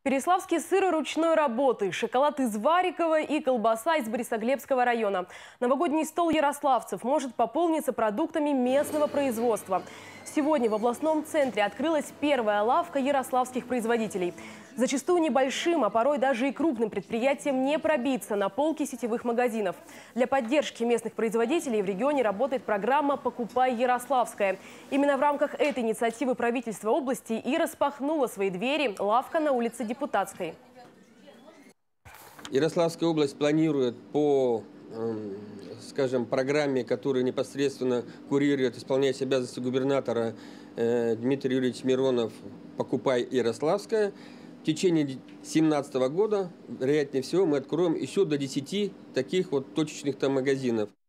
Переславские сыры ручной работы, шоколад из Варикова и колбаса из Борисоглебского района. Новогодний стол ярославцев может пополниться продуктами местного производства. Сегодня в областном центре открылась первая лавка ярославских производителей. Зачастую небольшим, а порой даже и крупным предприятиям не пробиться на полки сетевых магазинов. Для поддержки местных производителей в регионе работает программа «Покупай Ярославское». Именно в рамках этой инициативы правительство области и распахнуло свои двери лавка на улице Депутатской. Ярославская область планирует по, скажем, программе, которую непосредственно курирует, исполняет обязанности губернатора Дмитрий Юрьевич Миронов, «Покупай Ярославское». В течение 2017 года, вероятнее всего, мы откроем еще до 10 таких вот точечных магазинов.